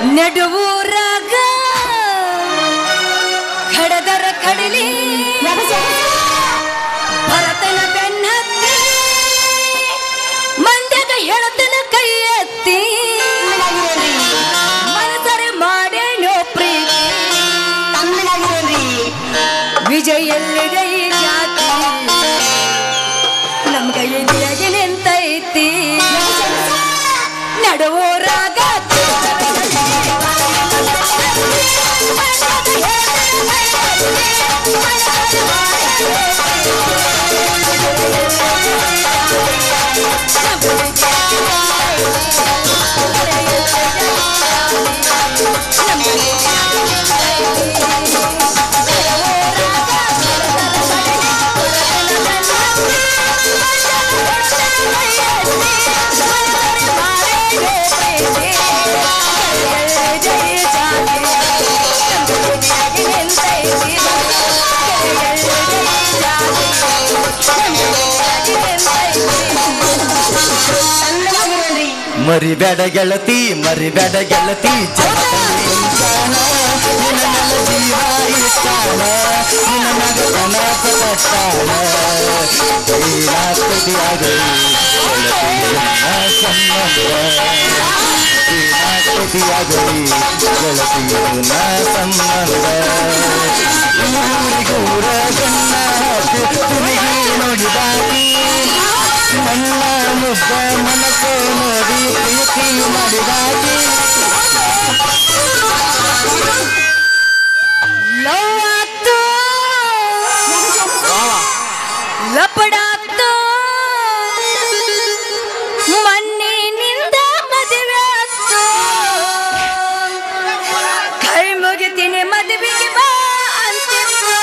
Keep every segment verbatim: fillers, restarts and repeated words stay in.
ನಡುವೂರಾಗ ಕಡದರ ಕಡಲಿ ಭರತನ ಬೆನ್ನತ್ತಿ ಮಂದ್ಯಾಗ ಹೇಳತನ ಕೈ ಎತ್ತಿ ಮನಸರೆ ಮಾಡೇನೋ ಪ್ರೀತಿ ವಿಜಯ ಎಲ್ಲಿದೆ ಈ ಜಾತಿ ನಮ್ ಕೈಯಾಗಿ ನಿಂತೈತಿ ನಡುವೂರಾಗ ಮರಿಬೇಡ ಗೆಳತಿ ಮರಿಬೇಡ ಗೆಳತಿ ಜೀವ ಇಷ್ಟಾನ ನಿನ್ನ ಸಂಬಂಧ ಊರಿಗೂರ ಗಣ್ಣ ನೋಡಿದಾಗಿ ನನ್ನ ಮುದ್ದ ಮನಸ್ಸು ನೋಡಿ ಪ್ರೀತಿ ಮಾಡಿದಾಗಿ ಲವ್ವಾತು ಲಪಡಾತು ಮಣ್ಣಿನಿಂದ ಮದುವೆ ಆತು ಕೈ ಮುಗಿತೀನಿ ಮದುವೆಗೆ ಬಾ ಅಂತಿತ್ತು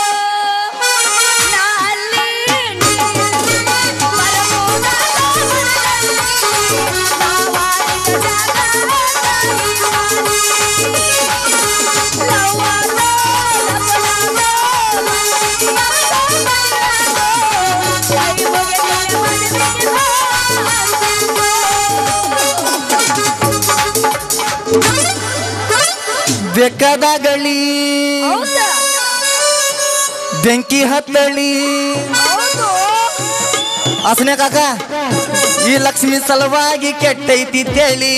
ಬೇಕಾದಾಗಲಿ ಬೆಂಕಿ ಹತ್ತಳಿ ಅಸನೆ ಕಾಕ ಈ ಲಕ್ಷ್ಮಿ ಸಲುವಾಗಿ ಕೆಟ್ಟೈತಿ ತೇಳಿ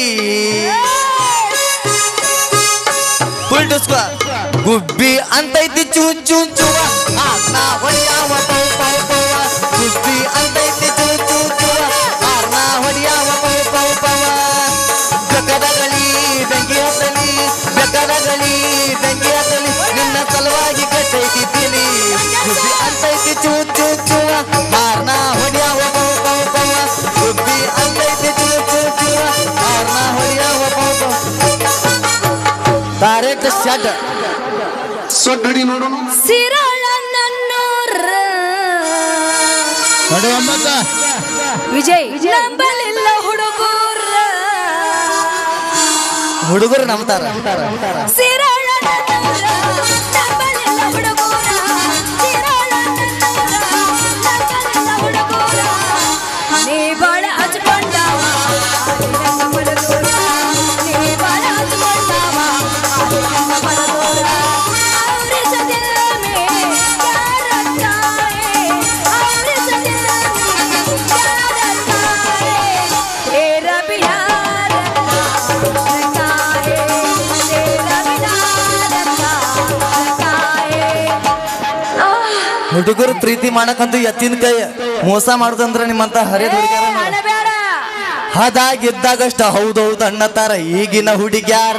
ಪುಲ್ಟುಸ್ಕೋ ಗುಬ್ಬಿ ಅಂತೈತಿ ಚೂ ಚೂ ಚೂವ ಆತ್ನ ಹೊಡಿಯಾವ ಪೌ ಪೌ ಪೌವ ಗುಬ್ಬಿ ಅಂತೈತಿ ಚೂ ಚೂ ಚೂವ ಆತ್ನ ಹೊಡಿಯಾವ ಪೌ ಪೌ ಪೌವ ಬೇಕಾದಾಗಲಿ ಬೆಂಕಿ ಹತ್ತಲಿ ಬೇಕಾದಾಗಲಿ ಬೆಂಕಿ ಹತ್ತಲಿ ನಿನ್ನ ಸಲುವಾಗಿ ಕೆಟ್ಟೈತಿ ತಿಳಿ ಗುಬ್ಬಿ ಅಂತೈತಿ ಚೂ ಚೂ ಚೂವ ಆರ್ನ ಹೊಡಿಯಾವ ಪೌ ಪೌ ಪೌವ ಗುಬ್ಬಿ ಅಂತೈತಿ ಚೂ ಚೂ ಚೂವ ಆರ್ನ ಹೊಡಿಯಾವ ಪೌ ಪೌ ತಾರೇಕ ಶಡ್ ಸೊಡ್ಡಿ ನೋಡೋಣ ಸಿರಾಳ ನನ್ನೂರ ವಿಜಯ್ ನಂಬಲಿಲ್ಲ ಹುಡುಗೂರ ಹುಡುಗರು ನಂಬ್ತಾರ ಸಿರಾಳ ನನ್ನೂರ ನಂಬಲಿಲ್ಲ ಹುಡುಗೂರ ಸಿರಾಳ ನನ್ನೂರ ನಂಬಲಿಲ್ಲ ಹುಡುಗೂರ ನೀ ಬಾಳ ಹಚ್ಕೊಂಡವ ನೀ ಬಾಳ ಹಚ್ಕೊಂಡವ ಹುಡುಗರು ಪ್ರೀತಿ ಮಾಡಕಂತೂ ಎತ್ತಿನ ಕೈ ಮೋಸ ಮಾಡುದಂದ್ರ ನಿಮ್ಮಂತ ಹರಿದ ಹುಡುಗ್ಯಾರ ಅದಾಗಿದ್ದಾಗಷ್ಟ ಹೌದೌದು ಅನ್ನತಾರ ಈಗಿನ ಹುಡುಗ್ಯಾರ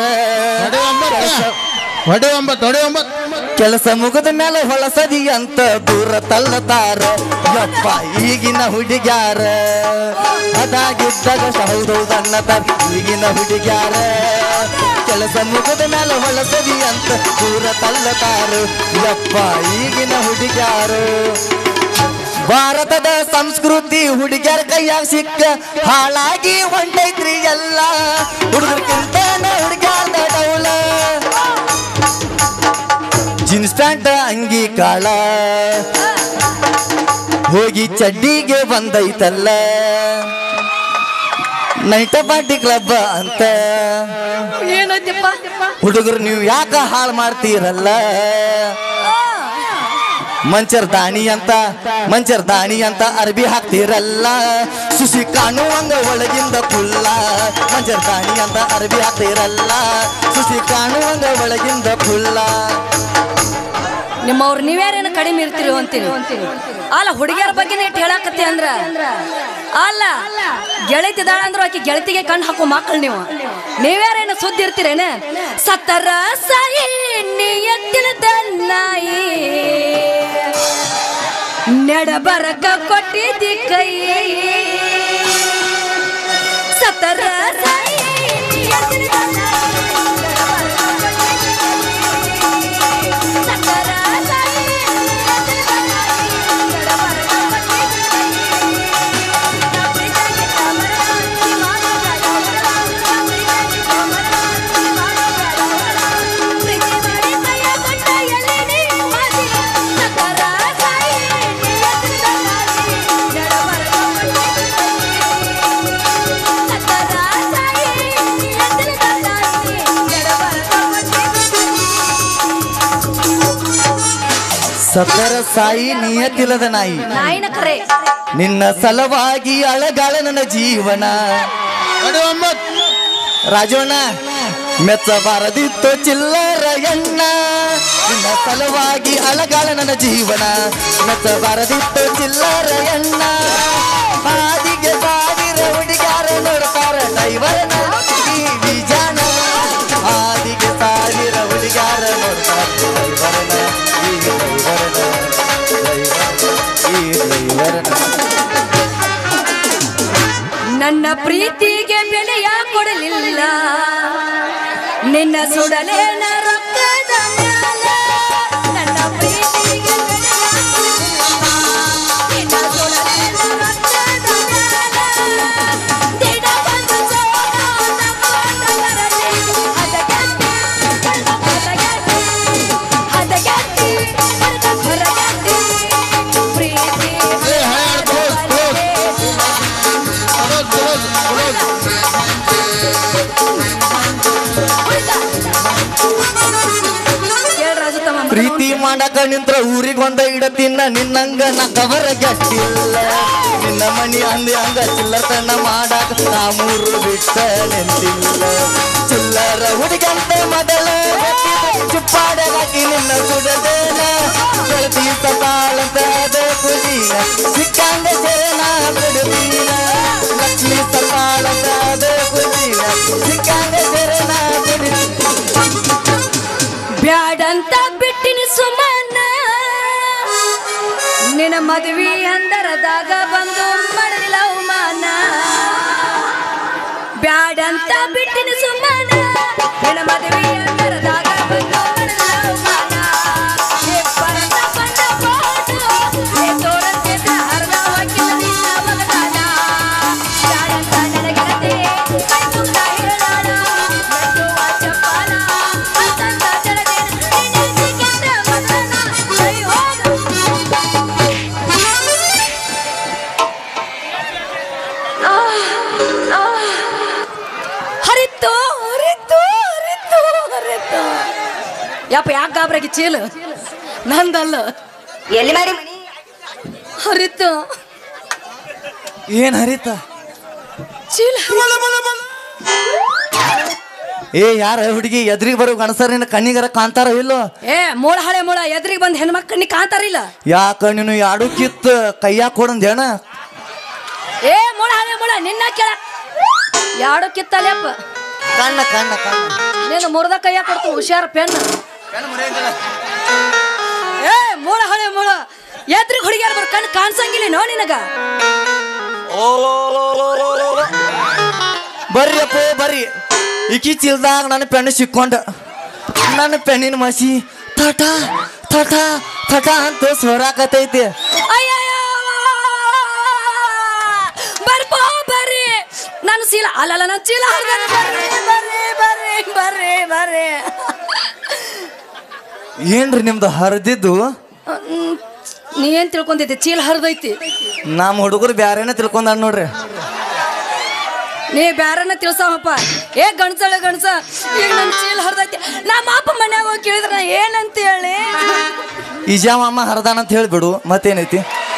ಕೆಲಸ ಮುಗಿದ ಮೇಲೆ ಹೊಳಸದಿ ಅಂತ ದೂರ ತಳ್ಳತಾರ ಯಪ್ಪ ಈಗಿನ ಹುಡುಗ್ಯಾರ ಅದಾಗಿದ್ದಾಗಷ್ಟ ಹೌದೌದು ಅನ್ನತಾರ ಈಗಿನ ಹುಡುಗ್ಯಾರ ಕೆಲಸ ಮುಗಿದ ಮೇಲೆ ಹೊಳಸದಿ ಅಂತ ದೂರ ತಳ್ಳತಾರ ಯಪ್ಪ ಈಗಿನ ಹುಡುಗ್ಯಾರು ಭಾರತದ ಸಂಸ್ಕೃತಿ ಹುಡುಗ್ಯಾರ ಕೈಯಾಗ ಸಿಕ್ಕ ಹಾಳಾಗಿ ಹೊಂಟೈತ್ರಿ ಎಲ್ಲ ಹುಡುಗರ್ಕಿಂತ ಹುಡುಗ್ಯಾರ್ದ ಡೌಲ ಜೀನ್ಸ್ ಪ್ಯಾಂಟ್ ಅಂಗಿ ಕಾಳ ಹೋಗಿ ಚಡ್ಡಿಗೆ ಬಂದೈತಲ್ಲ ನೈಟ ಪಾರ್ಟಿ ಕ್ಲಬ್ ಅಂತ ಏನು ಹೇಳ್ತಿಪ್ಪ ಹುಡುಗರು ನೀವು ಯಾಕ ಹಾಳು ಮಾಡ್ತೀರಲ್ಲ ಮಂಚರ್ ದಾಣಿ ಅಂತ ಮಂಚರ್ ದಾಣಿ ಅಂತ ಅರ್ಬಿ ಹಾಕ್ತಿರಲ್ಲ ಸುಸಿ ಕಾಣುವಂಗ ಒಳಗಿಂದ ಕುಲ್ಲ ಮಂಚರ್ ದಾಣಿ ಅಂತ ಅರ್ಬಿ ಹಾಕ್ತಿರಲ್ಲ ಸುಸಿ ಕಾಣುವಂಗ ಒಳಗಿಂದ ಕುಲ್ಲ ನಿಮ್ಮವ್ರು ನೀವ್ಯಾರೇನು ಕಡಿಮೆ ಇರ್ತೀರಿ ಅಂತೀನಿ ಅಲ್ಲ ಹುಡುಗಿಯರ ಬಗ್ಗೆ ಇಟ್ಟು ಹೇಳಾಕತ್ತಿ ಅಂದ್ರ ಅಲ್ಲ ಗೆಳತಿದಾಳ ಅಂದ್ರ ಆಕಿ ಗೆಳತಿಗೆ ಕಣ್ಣು ಹಾಕೋ ಮಕ್ಕಳು ನೀವು ನೀವ್ಯಾರೇನು ಸುದ್ದಿ ಇರ್ತೀರೇನ ಸತ್ತರ ಸಾಯಿ ನಿಯತ್ತಿನ ನಾಯಿ ನಡಬರಕ ಕೊಟ್ಟಿದ್ದಿ ಕೈ ಸತ್ತರ ಸಾಯಿ ನಿಯತ್ತಿನ ಸತ್ತರ ಸಾಯಿ ನಿಯತಿಲ್ಲದ ನಾಯಿ ನಾಯಿನ ಕರೆ ನಿನ್ನ ಸಲವಾಗಿ ಅಳಗಾಳ ನನ್ನ ಜೀವನ ರಾಜೋಣ ಮೆಚ್ಚಬಾರದಿತ್ತು ಚಿಲ್ಲರ ಎಣ್ಣ ನಿನ್ನ ಸಲವಾಗಿ ಅಳಗಾಳ ನನ್ನ ಜೀವನ ಮೆಚ್ಚಬಾರದಿತ್ತು ಚಿಲ್ಲರ ಎಣ್ಣ ಹಾದಿಗೆ ಸಾವಿರ ಹುಡುಗಾರ ನೋಡ್ತಾರ ಡೈವರ್ನ ಈ ವಿಜಾನ ಹಾದಿಗೆ ಸಾವಿರ ಹುಡುಗಾರ ನೋಡ್ತಾರ ಡೈವರ್ನ ಈ ಡೈವರ್ನ ಈ ಡೈವರ್ನ ನನ್ನ ಪ್ರೀತಿಗೆ ಬೆಲೆಯ ಕೊಡಲಿಲ್ಲ ನಿನ್ನ ಸುಡಲೇನ ರೊಕ್ಕದ ಮ್ಯಾಲ ನನ್ನ ಪ್ರೀತಿಗೆ ಬೆಲೆಯ ಕೊಡಲಿಲ್ಲ ನಿನ್ನ ಸುಡಲೇನ ರೊಕ್ಕದ ಮ್ಯಾಲ ದಿನ ಬಂದು ಜೋರ ನಮ್ಮದರಲಿ ಹದಗೆಟ್ಟಿ ಹದಗೆಟ್ಟಿ ಹದಗೆಟ್ಟಿ ಹೊರಗೆಟ್ಟಿ ಪ್ರೀತಿ ಪ್ರೀತಿ ಮಾಡಕ ನಿಂತ್ರ ಊರಿಗೆ ಒಂದ ಇಡತಿನ್ನ ನಿನ್ನಂಗ ನಾ ಕವರ ಗಟ್ಟಿಲ್ಲ ನಿನ್ನ ಮನಿ ಅಂದಿ ಹಂಗ ಚಿಲ್ಲತನ ಮಾಡಾಕ ನಾ ಮೂರು ಬಿಟ್ಟ ನಿಂತಿಲ್ಲ ಚಿಲ್ಲರ ಹುಡುಗಂತೆ ಮೊದಲ ಚುಪ್ಪಾಡೆ ಹಾಕಿ ನಿನ್ನ ಸುಡದೇನ ಗೆಳತಿ ಸತಾಳಂತ ಅದೇ ಕುದೀನ ಸಿಕ್ಕಂಗ ಸೇನ ಬಿಡುತ್ತೀನ ಲಕ್ಷ್ಮಿ ಸತಾಳಂತ ಅದೇ ಕುದೀನ ಸಿಕ್ಕಂಗ ಸೇನ ಬಿಡುತ್ತೀನ ಬ್ಯಾಡಂತ ಬಿಟ್ಟಿನಿ ಸುಮನ ನಿನ್ನ ಮದುವೆ ಅಂದರದಾಗ ಬಂದು ಮಾಡಲಿಲ್ಲ ಅವಮಾನ ಬ್ಯಾಡಂತ ಬಿಟ್ಟಿನಿ ಸುಮನ ನಿನ್ನ ಮದುವೆ ಅಂದರದಾಗ ಬಂದು ಮಾಡಲಿಲ್ಲ ಅವಮಾನ ಇಬ್ಬರಂತ ಬಂದ ಫೋಟೋ ಏ ತೋರಿಸಿದ ಅರ್ಧ ವಾಕ್ಯದ ನಿನ್ನ ಮಗದಾನ ಬ್ಯಾಡಂತ ನನಗೆಳತಿ ಕೈ ಮುಗ್ದ ಹೇಳಾಳ ಮೆಚ್ಚುವ ಚಪ್ಪಾಳ ಅಂತಂದ ಜಡದೆ ನಿನ್ನ ಸಿಕ್ಕಿದ ಮಗನ ಕೈ ಹೋಗು ಹರಿತು ಹರಿತು ಹರಿತು ಹರಿತು ಯಪ್ಪ ಯಾಕೆ ಗಾಬ್ರಾಗಿ ಚೀಲ ನಂದಲ್ಲ ಎಲ್ಲಿ ಮಾಡಿ ಮನಿ ಹರಿತು ಏನ್ ಹರಿತ ಚೀಲ ಏ ಯಾರ ಹುಡುಗಿ ಎದ್ರಿಗೆ ಬರೋ ಗಣಸರ ನಿನ್ನ ಕಣ್ಣಿಗರ ಕಾಣ್ತಾರ ಇಲ್ಲೋ ಏ ಮೂಳ ಹಳೆ ಮೂಳ ಎದ್ರಿಗೆ ಬಂದ್ ಹೆಣ್ಮಕ್ ನೀ ಕಾಂತಾರಿಲ್ಲ ಯಾಕ ನೀನು ಯಾಡು ಕಿತ್ತ ಕೈಯಾಗ ಕೊಡಂದೇನ ಏ ಮೂಳ ಹಳೆ ಮೂಳ ನಿನ್ನ ಕೇಳ ಯಾಡು ಕಿತ್ತಲ್ಲಪ್ಪ ಕಣ್ಣ ಕಣ್ಣ ಕಣ್ಣ ನೀನು ಮುರ್ದ ಕೈಯಾಗ ಕೊಡ್ತು ಹುಷಾರ ಪೆನ್ ಏ ಮೂಳ ಹಳೆ ಮೂಳ ಎದ್ರಿಗೆ ಹುಡುಗಿಯಾರ ಬರ್ ಕಣ್ ಕಾಣ್ಸಂಗಿಲ್ಲ ನೋ ನಿನಗ ಬರ್ರಿ ಅಪ್ಪ ಬರ್ರಿ ಇಕಿ ಚೀಲ್ದಾಗ ನನ್ನ ಪೆಣ್ಣು ಸಿಕ್ಕೊಂಡ ನನ್ನ ಪೆಣ್ಣಿನ ಮಸಿ ತಟ ತಟ ತಟ ಅಂತ ಸ್ವರಾಕತೈತಿ ಅಯ್ಯಯ್ಯೋ ಬರ್ಬೋ ಬರ್ರಿ ನಾನು ಚೀಲ ಅಲ್ಲಲ್ಲ ನಾನು ಚೀಲ ಹರ್ದಾನೆ ಬರ್ರಿ ಬರ್ರಿ ಬರ್ರಿ ಬರ್ರಿ ಬರ್ರಿ ಏನ್ರಿ ನಿಮ್ದು ಹರಿದಿದ್ದು ಹ್ಮ್, ನೀ ಏನ್ ತಿಳ್ಕೊಂಡೈತಿ ಚೀಲ ಹರಿದೈತಿ ನಮ್ಮ ಹುಡುಗರು ಬ್ಯಾರೇನ ತಿಳ್ಕೊಂಡ ನೋಡ್ರಿ ನೀ ಬ್ಯಾರನ್ನ ತಿಳ್ಸವಪ್ಪ. ಏ ಗಣಸಳ ಗಣಸ ಈಗ ನನ್ನ ಚೀಲ ಹರಿದೈತಿ. ನಮ್ಮ ಅಪ್ಪ ಮನ್ಯಾಗ ಹೋಗಿ ಕೇಳಿದ್ರ ನಾ ಏನಂತ ಹೇಳಿ ಇಜಾ ಮಾಮ ಹರದಾನ ಅಂತ ಹೇಳ್ಬಿಡು, ಮತ್ತೇನೈತಿ?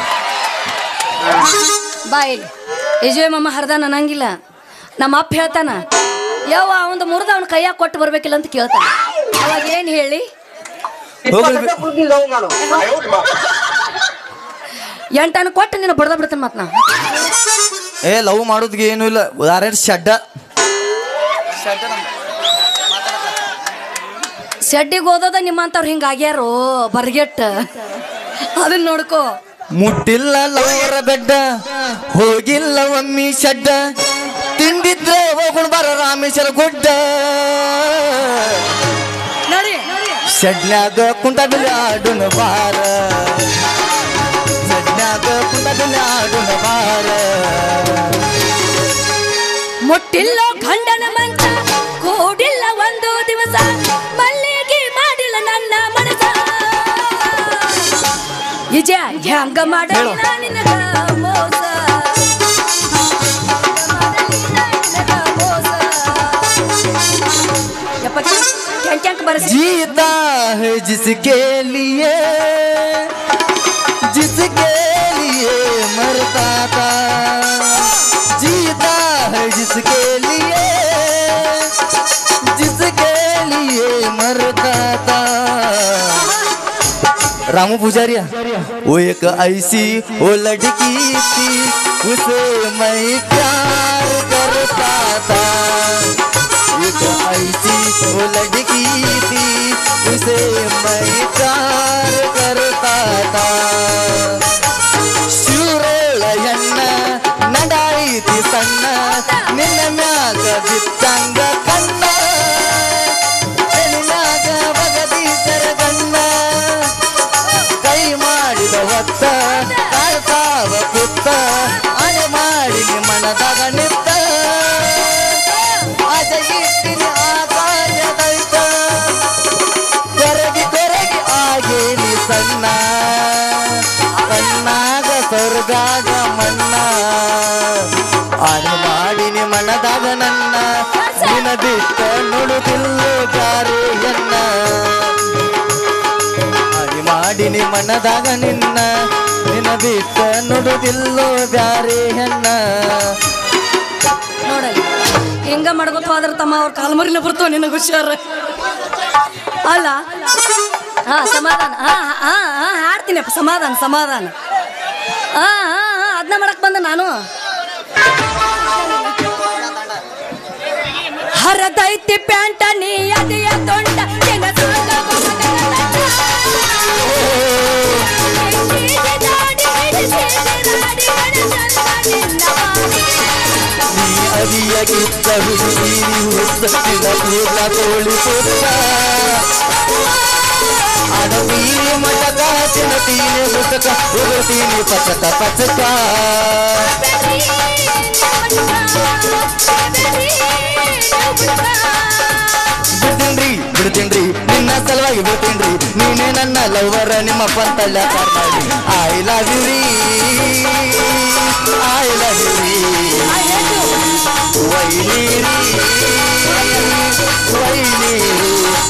ಬಾಯಿ ಯಜುವೆ ಮಾಮ ಹರಿದಾನ ಅನ್ನಂಗಿಲ್ಲ. ನಮ್ಮ ಅಪ್ಪ ಹೇಳ್ತಾನ ಯಾವ ಒಂದು ಮುರಿದ ಅವನ ಕೈಯಾಗ ಕೊಟ್ಟು ಬರ್ಬೇಕಿಲ್ಲ ಅಂತ ಕೇಳ್ತಾನ. ಅವಾಗ ಏನ್ ಹೇಳಿ ಎಂಟನ ಕೊಟ್ಟು ನೀನು ಬಡ್ದ ಬಿಡ್ತಾನೆ ಮತ್ ನಾ. ಏ ಲವ್ ಮಾಡೋದ್ಗೆ ಏನು ಇಲ್ಲ, ಯಾರ್ಯಾರು ಶಡ್ಡ ಶೆಡ್ಡಿಗೆ ಓದೋದ ನಿಮ್ಮಂತವ್ರು ಹಿಂಗಾಗ್ಯಾರೋ ಬರ್ಗೆಟ್ಟ. ಅದನ್ನ ನೋಡ್ಕೋ. ಮುಟ್ಟಿಲ್ಲ ಲವರ ಬೆಡ್ಡ, ಹೋಗಿಲ್ಲ ಒಮ್ಮಿ ಶಡ್ಡ, ತಿಂದಿದ್ರೆ ಹೋಗುಣ ಬರ ರಾಮೇಶ್ವರ ಗುಡ್ಡ. ನೋಡಿ ಶಡ್ನ್ಯಾಗ ಕುಂಟದಲ್ಲಿ ಆಡುನ ಬಾರ, ಶಡ್ನ್ಯಾಗ ಕುಂಟದಲ್ಲಿ ಆಡುನ ಬಾರ. ಮುಟ್ಟಿಲ್ಲ ಗಂಡನ ಮಂಚ, ಕೂಡಿಲ್ಲ ಒಂದು ದಿವಸ, ಮಲ್ಲಿಗೆ ಮಾಡಿಲ್ಲ ನನ್ನ ಮನಸ. ನಿಜ ಹೆಂಗ ಮಾಡಲಿ ನಿನಗ ಮೋಸ, जीता है जिसके लिए, जिसके लिए मरता था, जीता है जिसके लिए, जिसके लिए मरता था. रामू पुजारिया वो एक ऐसी वो लड़की थी, उसे मैं प्यार करता था. एक ऐसी वो लड़की थी, उसे मैं प्यार करता था. ಶೂರಳಯನ್ನ ನಡಾಯಿತಿ ಸಣ್ಣ, ನಿನ್ನ ಮ್ಯಾಗ ಬಿತ್ತಂಗ ಕಣ್ಣ, ಎಲಿನಾಗ ಬಗದಿ ಸರಗಣ್ಣ, ಕೈ ಮಾಡಿದ ಹೊತ್ತ ಕಾಡ್ತಾವ ಕುತ್ತ, ಅನೆ ಮಾಡಿ ಮನದಾಗ ನಿತ್ತ, ಅಜಗಿಟ್ಟಿನ ಆಕಾಶದೈತ, ಕೊರಗಿ ಕೊರಗಿ ಆಗೇನಿ ಸಣ್ಣ, ಕಣ್ಣಾಗ ಸ್ವರ್ಗಾಗ ಮಣ್ಣ, ಅನೆ ಮಾಡಿನಿ ಮನದಾಗ ನನ್ನ, ನಿನ ಬಿಟ್ಟ ನುಡುದಿಲ್ಲ ಜಾರೆ ಎನ್ನ, ಅನೆ ಮಾಡಿನಿ ಮನದಾಗ ನಿನ್ನ, ನಿನ ಬಿಟ್ಟ ನುಡುದಿಲ್ಲೋ ಬ್ಯಾರೆ ಹೆಣ್ಣ. ನೋಡಲ್ಲ ಹಿಂಗ ಮಾಡ್ಕೊತ ಹೋದ್ರ ತಮ್ಮ ಅವ್ರ ಕಾಲ್ಮರಿನ ಬರ್ತಾವ ನಿನಗ ಹುಷಾರ ಅಲ್ಲ. ಹಾ ಸಮಾಧಾನ, ಹಾ ಹಾ ಹಾ ಹಾಡ್ತೀನಪ್ಪ, ಸಮಾಧಾನ ಸಮಾಧಾನ. ಹಾ ಹಾ ಹಾ ಅದನ್ನ ಮಾಡಕ್ ಬಂದ ನಾನು. ಹರದೈತಿ ಪ್ಯಾಂಟ ನೀ ಅದಿಯ ತೊಂಡ, ಅದಿಯಾಗಿದ್ದ ಹುಡುಗಿ ಹುಡುಗಿನ ಕೂದಲ ತೋಳಿ ಸುತ್ತ, ಅಡವೀರಿ ಮಟಕ ತಿನ್ನತೀನಿ ಹುಡುಕ ಉಗುಳ್ತೀನಿ ಪಚಕ ಪಚಕ. ಬಿಡ್ತೀನ್ರಿ ಬಿಡ್ತೀನ್ರಿ ನಿನ್ನ ಸಲುವಾಗಿ ಬಿಡ್ತೀನ್ರಿ, ನೀನೇ ನನ್ನ ಲವರ ನಿಮ್ಮ ಪಂತಲ್ಲ ಮಾಡಿ. ಐ ಲವ್ ಯು ರೀ, ಐ ಲವ್ ಯು ರೀ, ವೈನೀರಿ ವೈನೀರಿ.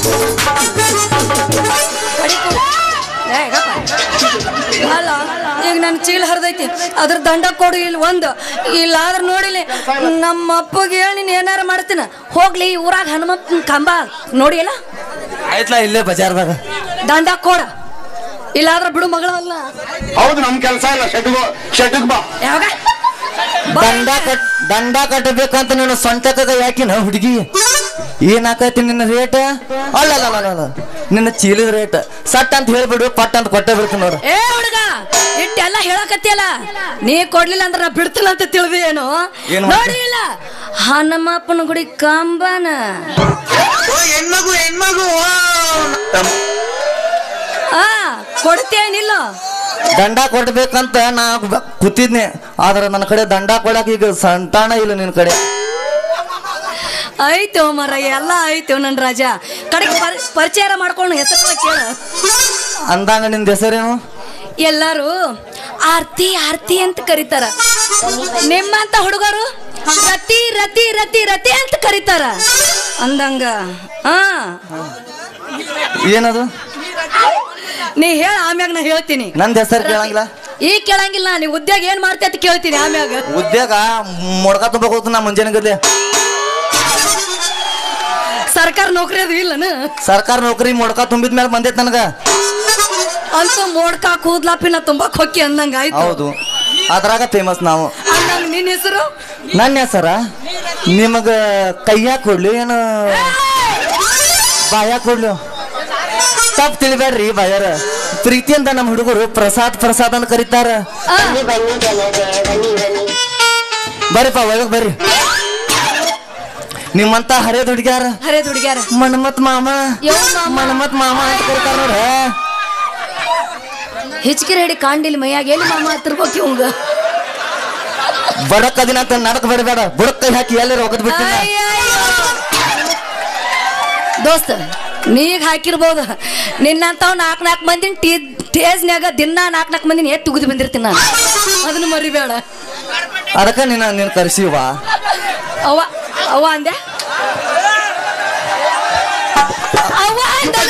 ಅಲ್ಲ ಈಗ ನನ್ನ ಚೀಲ ಹರಿದೈತಿ, ಅದ್ರ ದಂಡ ಕೊಡು ಇಲ್ಲಿ ಒಂದು. ಇಲ್ಲಾದ್ರ ನೋಡಿಲಿ ನಮ್ಮ ಅಪ್ಪಗೆ ಹೇಳಿ ನೀನು ಏನಾರ ಮಾಡ್ತೀನ. ಹೋಗ್ಲಿ ಈ ಊರಾಗ ಹನುಮಪ್ಪನ ಕಂಬ ನೋಡಿ ಅಲ್ಲ, ಆಯ್ತಲ್ಲ ಇಲ್ಲೇ ಬಜಾರ್ದಾಗ ದಂಡ ಕೊಡ, ಇಲ್ಲಾದ್ರ ಬಿಡು ಮಗಳಲ್ಲ. ಹೌದು ನಮ್ ಕೆಲಸ ಇಲ್ಲ, ಶೆಡ್ಗೆ ಶೆಡ್ಗೆ ಬಾ. ಯಾವಾಗ ದಂಡ ಕಟ್ ದಂಡ ಕಟ್ಟಬೇಕಂತ ನೀನು ಸ್ವಂತಕ್ಕ ಯಾಕಿನ ಹುಡುಗಿ ಏನಾಕೈತಿ ನಿನ್ನ ರೇಟ್? ಅಲ್ಲ ಅಲ್ಲ ಅಲ್ಲ ನಿನ್ನ ಚೀಲದ ರೇಟ್ ಸಟ್ ಅಂತ ಹೇಳ್ಬಿಡು, ಪಟ್ ಅಂತ ಕೊಟ್ಟೆ ಬಿಡ್ತೀನಿ ನೋಡು. ಏ ಹುಡುಗ ಇಟ್ಟೆಲ್ಲ ಹೇಳಕತ್ತಿಯಲ್ಲ, ನೀ ಕೊಡ್ಲಿಲ್ಲ ಅಂದ್ರೆ ನಾ ಬಿಡ್ತೀನಿ ಅಂತ ತಿಳಿದಿ ಏನು? ನೋಡಿ ಇಲ್ಲ ಹನುಮಪ್ಪನ ಗುಡಿ ಕಂಬನ ಹೆಣ್ಮಗು ಹೆಣ್ಮಗು ಆ ಕೊಡ್ತೇನಿಲ್ಲ. ದಂಡ ಕೊಡ್ಬೇಕಂತ ನಾ ಕೂತಿದ್ನೆ, ಆದ್ರೆ ನನ್ನ ಕಡೆ ದಂಡ ಕೊಡಕ್ ಈಗ ಸಂತಾನ ಇಲ್ಲ ನಿನ್ ಕಡೆ. ಆಯ್ತು ಮರ ಎಲ್ಲ ಆಯ್ತು ನನ್ನ ರಾಜ. ಕಡೆಗೆ ಪರಿಚಯ ಮಾಡ್ಕೊಂಡು ಹೆಸರು ಕೇಳ ಅಂದಂಗ ನಿಂದ ಹೆಸರೇನು? ಎಲ್ಲಾರು ಆರ್ತಿ ಆರ್ತಿ ಅಂತ ಕರೀತಾರ. ನಿಮ್ಮಂತ ಹುಡುಗರು ರತಿ ರತಿ ರತಿ ರತಿ ಅಂತ ಕರೀತಾರ ಅಂದಂಗ ಹಾ ಏನದು ನೀ ಹೇಳ ಆಮ್ಯಾಗ ನಾ ಹೇಳ್ತೀನಿ ನಂದ ಹೆಸರು ಕೇಳಂಗಿಲ್ಲ ಈ ಕೇಳಂಗಿಲ್ಲ ನೀ ಉದ್ಯೋಗ ಏನ್ ಮಾಡ್ತಿ ಅಂತ ಕೇಳ್ತೀನಿ ಆಮ್ಯಾಗ ಉದ್ಯೋಗ ಮೊಡ್ಕ ತುಂಬಕ್ ಹೋಗ್ತು ನಾ ಮುಂಜಾನೆ ಗದ್ಲೆ ಸರ್ಕಾರ ನೌಕರಿ ಅದು ಇಲ್ಲನ ಸರ್ಕಾರ ನೌಕರಿ ಮೊಡ್ಕ ತುಂಬಿದ ಮೇಲೆ ಬಂದೈತ್ ನನಗ ಅಂತ ಮೋಡ್ಕ ಕೂದ್ಲಾ ಪಿನ್ನ ತುಂಬಾಕ್ ಹೊಕ್ಕಿ ಅಂದಂಗ ಆಯ್ತು ಹೌದು ಅದ್ರಾಗ ಫೇಮಸ್ ನಾವು ಅಂದಂಗ ನಿನ್ ಹೆಸರು ನನ್ನ ಹೆಸರ ನಿಮಗ ಕೈಯಾಗ ಕೊಡ್ಲಿ ಏನು ಬಾಯಾಗ ಕೊಡ್ಲಿ ತಪ್ಪು ತಿಳಿಬೇಡ್ರಿ ಬಾಯಾರ ಪ್ರೀತಿಯಿಂದ ನಮ್ಮ ಹುಡುಗರು ಪ್ರಸಾದ್ ಪ್ರಸಾದ್ ಅಂತ ಕರೀತಾರ ಬರ್ರಿಪ್ಪ ಒಳಗ್ ಬರ್ರಿ ನಿಮ್ಮಂತ ಹರಿಯದ ಹುಡುಗ್ಯಾರ ಹರಿಯದ ಹುಡುಗ್ಯಾರ ಮನ್ಮತ್ ಮಾಮ ಮನ್ಮತ್ ಮಾಮ ಅಂತ ಕರೀತಾರ ನೋಡ್ರ ಹಿಚ್ಕಿರಿ ಹಿಡಿ ಕಾಂಡಿಲ್ ಮೈಯಾಗ ಎಲ್ಲಿ ಮಾಮ ಹತ್ತಿರ್ಬೇಕು ಇವಂಗ ಬಡಕ್ ಅದಿನ ಅಂತ ನಡಕ್ ಬರಬೇಡ ಬುಡಕ್ ಕೈ ಹಾಕಿ ಎಲ್ಲರೂ ಹೋಗದ್ ಬಿಟ್ಟಿನ ದೋಸ್ತ ನೀಗ ಹಾಕಿರ್ಬೋದು ನಿನ್ನಂತಾವ್ ನಾಲ್ಕು ನಾಲ್ಕು ಮಂದಿನ ಟೀ ಟೇಜ್ನ್ಯಾಗ ದಿನ ನಾಲ್ಕು ನಾಲ್ಕು ಮಂದಿನ ಎತ್ತು ತುಗಿದು ಬಂದಿರ್ತೀನಿ ನಾನು ಅದನ್ನ ಮರಿಬೇಡ ಅದಕ್ಕ ನೀನ ನೀನ್ ಕರ್ಸಿವಾ ಅವ್ವ ಅವ್ವ ಅಂದೆ ಅವ್ವ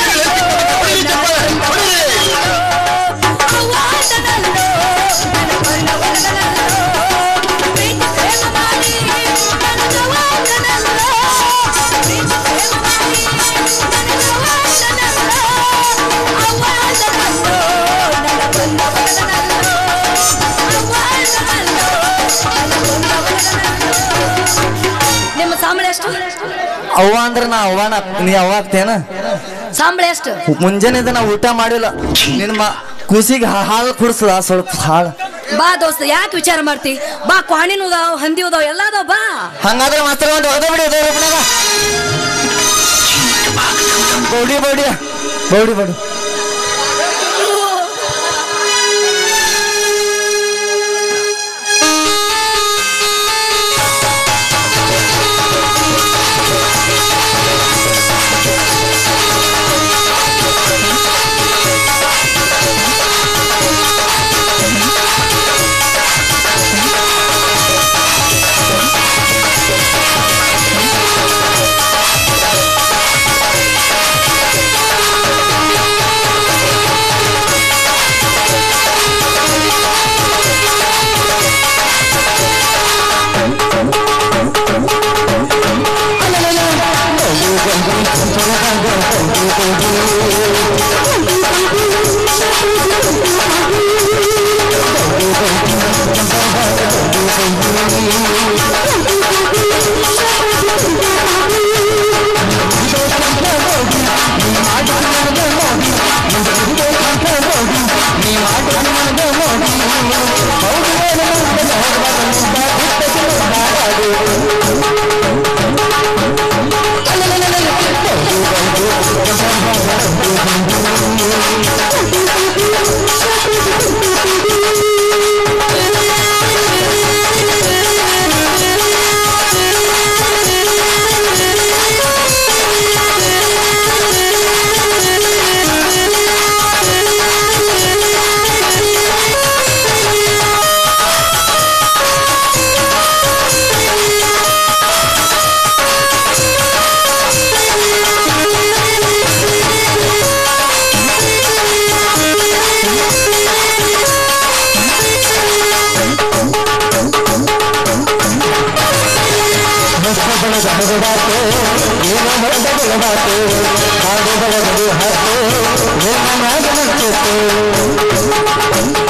ನಿಮ್ಮ ಸಂಬಳ ಎಷ್ಟು ಅವ್ವ ಅಂದ್ರೆ ನಾ ಅವ್ವನ ನೀ ಅವ್ವ ಆಗ್ತೇನ ಸಂಬಳ ಎಷ್ಟು ಮುಂಜಾನೆ ನಾ ಊಟ ಮಾಡಿಲ್ಲ ನಿನ್ನ ಕೂಸಿಗೆ ಹಾಲು ಕುಡಿಸದ ಸ್ವಲ್ಪ ಹಾಳು ಬಾ ದೋಸ್ತ ಯಾಕೆ ವಿಚಾರ ಮಾಡ್ತಿ ಬಾ ಕ್ವಾಣಿನೂ ಅದಾವ ಹಂದಿ ಅದಾವ ಎಲ್ಲ ಅದಾವ ಬಾ ಹಂಗಾದ್ರೆ ಮಾಸ್ತರ ಒಂದು ಹೊಡೆದ ಬಿಡಿ ಬೌಡಿ ಬೌಡಿ ಬೌಡಿ ಬೌಡಿ ಹಾಡು